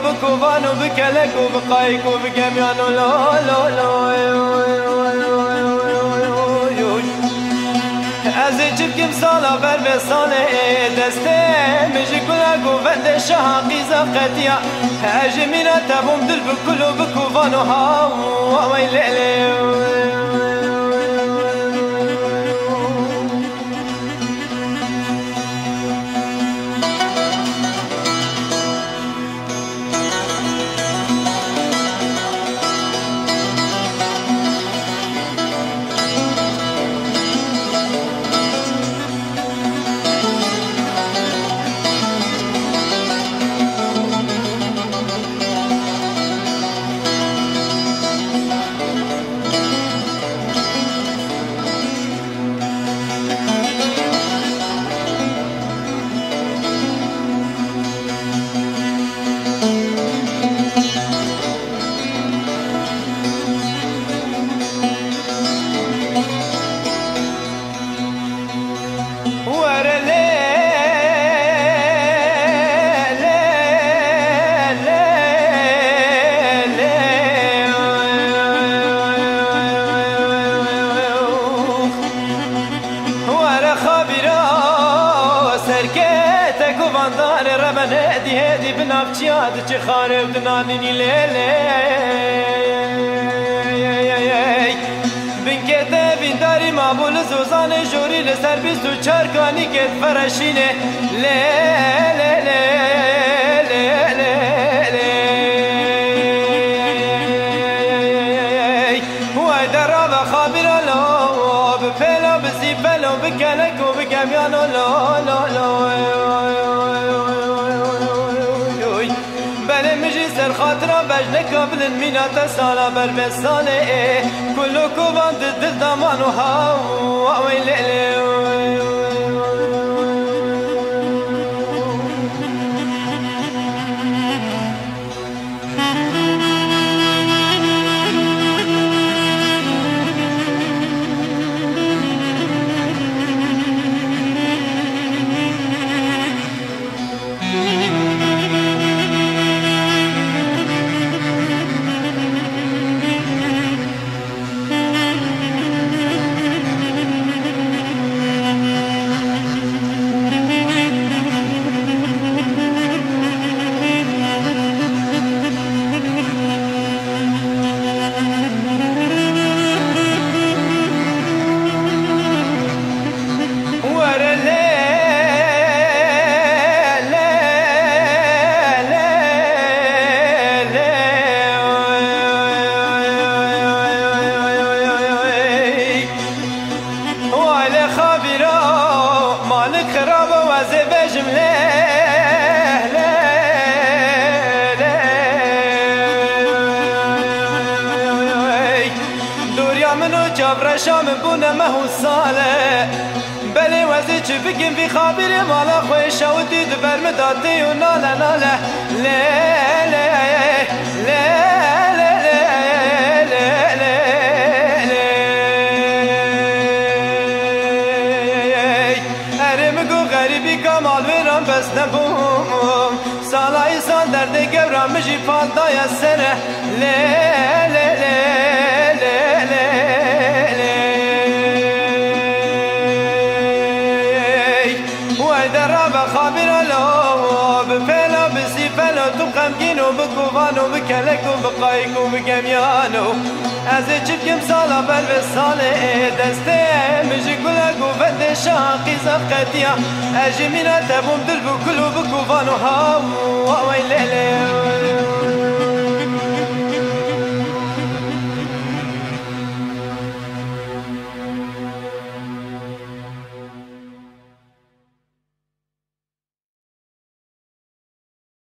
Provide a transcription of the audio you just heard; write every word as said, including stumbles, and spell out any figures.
بكوفان وبكلك وبقايك وبقميان لا لا لا ازی چبکم سالا بر به ساله دسته مجی کلا گوفند شهاقی زفتیا هجی مینا تبوم دل بکلو بکوفانو ها و ویلیلی هدي هدي بنافشيات تخارب دنانيني ليلي بنكته بين داري مابول زوزان جوري لسر بيستو چاركاني كت فرشينه ليلي ليلي هو درا خابر لو بفلو بزيفلو بكلك وبكميانو لو لو لو خاطرة بجنك قبل المينات سالا بربساني كله كوبان ضد دمان وها ويلي شام بونه مهو ساله بلی وزی چی بگیم بی خابری مالا خویش و دید برمداتی و ناله ناله لی لی لی لی ارمگو غریبی کمال ویران بس نبوم سالای سال درد گورم مجی فالدای سره لی لی لی بغمگینو بکوانو بکلکو بقایکو بگمیانو از چبکم سالا بر به ساله دسته مجی گلگو بند شاقی زفقتیا اجی مینا تبوم دل بکلو بکوانو ها و ویلیلی